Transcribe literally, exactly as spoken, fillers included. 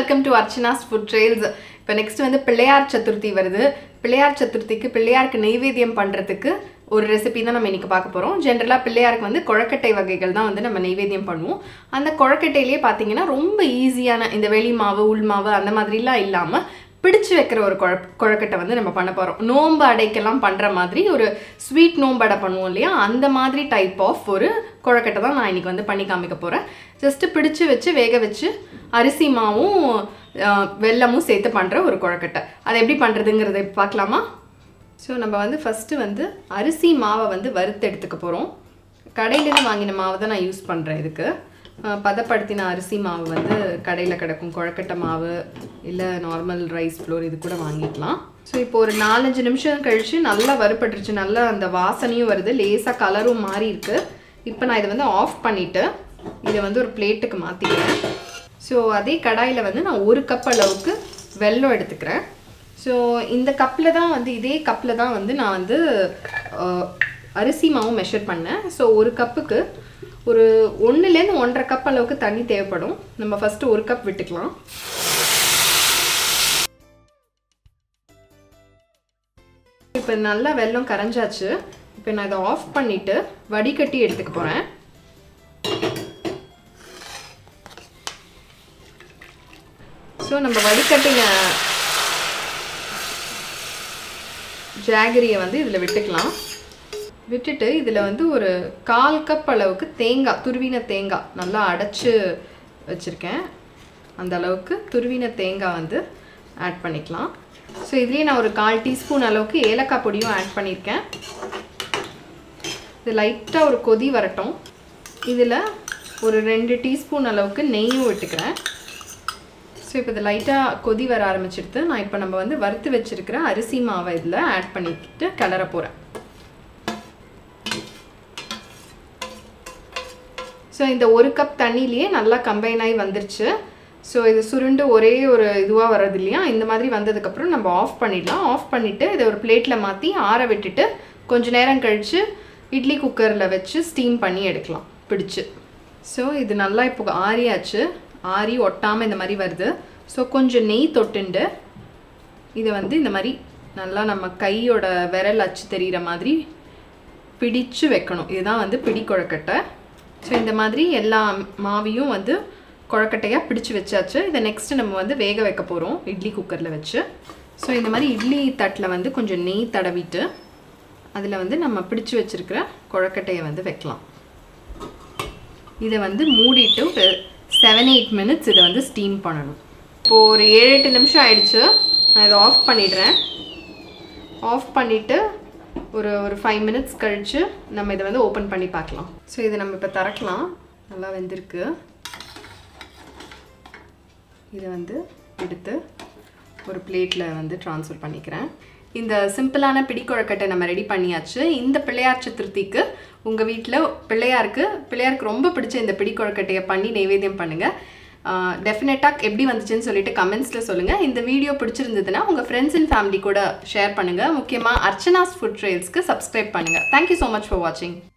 welcome to Archana's Food Trails. இப்போ next வந்து பிள்ளையார் சதுர்த்தி வருது. பிள்ளையார் சதுர்த்திக்கு பிள்ளையாருக்கு நெய்வேத்தியம் பண்றதுக்கு ஒரு ரெசிபி தான் நம்ம இன்னைக்கு பார்க்க போறோம். ஜெனரலா பிள்ளையாருக்கு வந்து கொழக்கட்டை வகைகள் தான் வந்து நம்ம நெய்வேத்தியம் பண்ணுவோம். அந்த கொழக்கட்டையிலே பாத்தீங்கன்னா ரொம்ப ஈஸியான இந்த வெளி மாவு, உள் மாவு அந்த மாதிரிலாம் இல்லாம பிடிச்சு வைக்கிற ஒரு கொழக்கட்டை வந்து நம்ம பண்ண போறோம். நோம்பு அடைக்கெல்லாம் பண்ற மாதிரி ஒரு ஸ்வீட் நோம்பு அடை பண்ணுவோம் இல்லையா, அந்த மாதிரி டைப் ஆஃப் ஒரு கொழக்கட்டை தான் நான் இன்னைக்கு வந்து பண்ணி காமிக்க போறேன். ஜஸ்ட் பிடிச்சு வச்சு வேக வச்சு அரிசி மாவும் வெல்லமும் சேர்த்து பண்ற ஒரு கொழக்கட்டை. அதை எப்படி பண்றதுங்கிறதை பார்க்கலாமா? ஸோ நம்ம வந்து ஃபர்ஸ்ட் வந்து அரிசி மாவை வந்து வறுத்து எடுத்துக்க போறோம். கடையிலேருந்து வாங்கின மாவை தான் நான் யூஸ் பண்றேன். இதுக்கு பதப்படுத்தின அரிசி மாவு வந்து கடையில் கிடக்கும், கொழக்கட்டை மாவு இல்லை நார்மல் ரைஸ் ஃப்ளோர் இது கூட வாங்கிக்கலாம். ஸோ இப்போ ஒரு நாலஞ்சு நிமிஷம் கழிச்சு நல்லா வறுபட்டுருச்சு, நல்லா அந்த வாசனையும் வருது, லேசாக கலரும் மாறி இருக்கு. இப்போ நான் இதை வந்து ஆஃப் பண்ணிவிட்டு இதை வந்து ஒரு பிளேட்டுக்கு மாற்றிக்கிறேன். ஸோ அதே கடாயில் வந்து நான் ஒரு கப் அளவுக்கு வெல்லம் எடுத்துக்கிறேன். ஸோ இந்த கப்பில் தான் வந்து இதே கப்பில் தான் வந்து நான் வந்து அரிசி மாவும் மெஷர் பண்ணேன். ஸோ ஒரு கப்புக்கு ஒரு ஒன்றுலேருந்து ஒன்றரை கப் அளவுக்கு தண்ணி தேவைப்படும். நம்ம ஃபஸ்ட்டு ஒரு கப் விட்டுக்கலாம். இப்போ நல்லா வெல்லம் கரைஞ்சாச்சு. இப்போ நான் இதை ஆஃப் பண்ணிவிட்டு வடிகட்டி எடுத்துக்க போகிறேன். ஸோ நம்ம வடிகட்டின ஜாகரியை வந்து இதில் விட்டுக்கலாம். விட்டுட்டு இதில் வந்து ஒரு கால் கப் அளவுக்கு தேங்காய், துருவின தேங்காய் நல்லா அடைச்சி வச்சுருக்கேன். அந்த அளவுக்கு துருவின தேங்காய் வந்து ஆட் பண்ணிக்கலாம். ஸோ இதுலேயே நான் ஒரு கால் டீஸ்பூன் அளவுக்கு ஏலக்காய் பொடியும் ஆட் பண்ணியிருக்கேன். இது லைட்டாக ஒரு கொதி வரட்டும். இதில் ஒரு ரெண்டு டீஸ்பூன் அளவுக்கு நெய்யும் விட்டுக்கிறேன். ஸோ இப்போ இது லைட்டாக கொதி வர ஆரம்பிச்சிடுது. நான் இப்போ நம்ம வந்து வறுத்து வச்சுருக்கிற அரிசி மாவை இதில் ஆட் பண்ணிக்கிட்டு கிளற போகிறேன். ஸோ இந்த ஒரு கப் தண்ணியிலேயே நல்லா கம்பைன் ஆகி வந்துருச்சு. ஸோ இது சுருண்டு ஒரே ஒரு இதுவாக வர்றது இல்லையா, இந்த மாதிரி வந்ததுக்கப்புறம் நம்ம ஆஃப் பண்ணிடலாம். ஆஃப் பண்ணிவிட்டு இதை ஒரு பிளேட்டில் மாற்றி ஆற விட்டுட்டு கொஞ்சம் நேரம் கழித்து இட்லி குக்கரில் வச்சு ஸ்டீம் பண்ணி எடுக்கலாம் பிடிச்சு. ஸோ இது நல்லா இப்போ ஆறியாச்சு, ஆறி ஒட்டாமல் இந்த மாதிரி வருது. ஸோ கொஞ்சம் நெய் தொட்டுண்டு இதை வந்து இந்த மாதிரி நல்லா நம்ம கையோட விரல் அச்சு தெரிகிற மாதிரி பிடிச்சு வைக்கணும். இதுதான் வந்து பிடி கொழக்கட்டை. ஸோ இந்த மாதிரி எல்லா மாவையும் வந்து கொழக்கட்டையாக பிடிச்சு வச்சாச்சு. இதை நெக்ஸ்ட்டு நம்ம வந்து வேக வைக்க போகிறோம் இட்லி குக்கரில் வச்சு. ஸோ இந்த மாதிரி இட்லி தட்டில் வந்து கொஞ்சம் நெய் தடவிட்டு அதில் வந்து நம்ம பிடிச்சு வச்சுருக்கிற கொழக்கட்டையை வந்து வைக்கலாம். இதை வந்து மூடிட்டு ஒரு செவன் எயிட் மினிட்ஸ் இதை வந்து ஸ்டீம் பண்ணணும். இப்போது ஒரு ஏழு எட்டு நிமிஷம் ஆயிடுச்சு. நான் இதை ஆஃப் பண்ணிடுறேன். ஆஃப் பண்ணிவிட்டு ஒரு ஒரு ஃபைவ் மினிட்ஸ் கழித்து நம்ம இதை வந்து ஓப்பன் பண்ணி பார்க்கலாம். ஸோ இதை நம்ம இப்போ திறக்கலாம். நல்லா வெந்திருக்கு. இதை வந்து எடுத்து ஒரு பிளேட்டில் வந்து ட்ரான்ஸ்ஃபர் பண்ணிக்கிறேன். இந்த சிம்பிளான பிடி கொழக்கட்டை நம்ம ரெடி பண்ணியாச்சு. இந்த பிள்ளையார் சதுர்த்திக்கு உங்கள் வீட்டில் பிள்ளையாருக்கு பிள்ளையாருக்கு ரொம்ப பிடிச்ச இந்த பிடி கொழக்கட்டையை பண்ணி நைவேத்தியம் பண்ணுங்கள். டெஃபினட்டாக எப்படி வந்துச்சுன்னு சொல்லிட்டு கமெண்ட்ஸில் சொல்லுங்கள். இந்த வீடியோ பிடிச்சிருந்ததுன்னா உங்கள் ஃப்ரெண்ட்ஸ் அண்ட் ஃபேமிலி கூட ஷேர் பண்ணுங்கள். முக்கியமாக அர்ச்சனாஸ் ஃபுட் ட்ரெயில்ஸ்க்கு சப்ஸ்கிரைப் பண்ணுங்கள். தேங்க்யூ ஸோ மச் ஃபார் வாட்சிங்.